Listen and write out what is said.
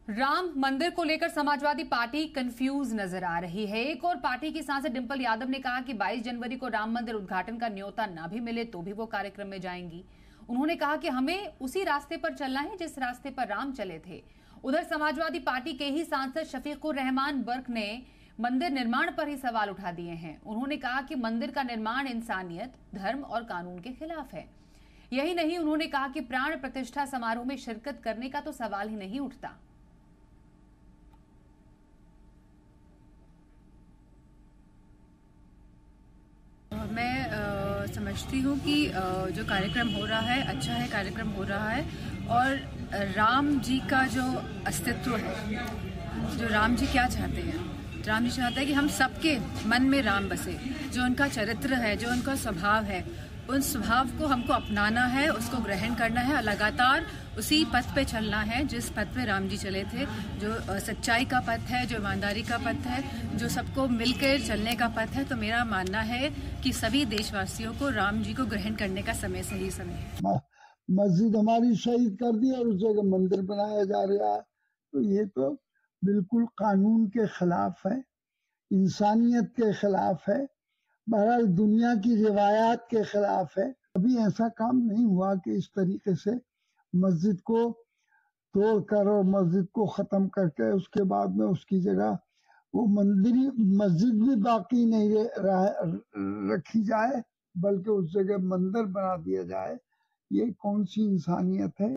राम मंदिर को लेकर समाजवादी पार्टी कंफ्यूज नजर आ रही है। एक और पार्टी की सांसद डिंपल यादव ने कहा कि 22 जनवरी को राम मंदिर उद्घाटन का न्योता ना भी मिले तो भी वो कार्यक्रम में जाएंगी। उन्होंने कहा कि हमें उसी रास्ते पर चलना है जिस रास्ते पर राम चले थे। उधर समाजवादी पार्टी के ही सांसद शफीकुर रहमान बर्क ने मंदिर निर्माण पर ही सवाल उठा दिए हैं। उन्होंने कहा कि मंदिर का निर्माण इंसानियत, धर्म और कानून के खिलाफ है। यही नहीं, उन्होंने कहा कि प्राण प्रतिष्ठा समारोह में शिरकत करने का तो सवाल ही नहीं उठता। मैं समझती हूँ कि जो कार्यक्रम हो रहा है अच्छा है, कार्यक्रम हो रहा है। और राम जी का जो अस्तित्व है, जो राम जी क्या चाहते हैं, राम जी चाहते हैं कि हम सबके मन में राम बसे। जो उनका चरित्र है, जो उनका स्वभाव है, उन स्वभाव को हमको अपनाना है, उसको ग्रहण करना है और लगातार उसी पथ पे चलना है जिस पथ पे राम जी चले थे। जो सच्चाई का पथ है, जो ईमानदारी का पथ है, जो सबको मिलकर चलने का पथ है। तो मेरा मानना है कि सभी देशवासियों को राम जी को ग्रहण करने का समय सही समय है। मस्जिद हमारी शहीद कर दी और उस जगह मंदिर बनाया जा रहा है, तो ये तो बिल्कुल कानून के खिलाफ है, इंसानियत के खिलाफ है, बहरहाल दुनिया की रिवायात के खिलाफ है। अभी ऐसा काम नहीं हुआ कि इस तरीके से मस्जिद को तोड़कर और मस्जिद को खत्म करके उसके बाद में उसकी जगह वो मस्जिद भी बाकी नहीं रखी जाए, बल्कि उस जगह मंदिर बना दिया जाए। ये कौन सी इंसानियत है?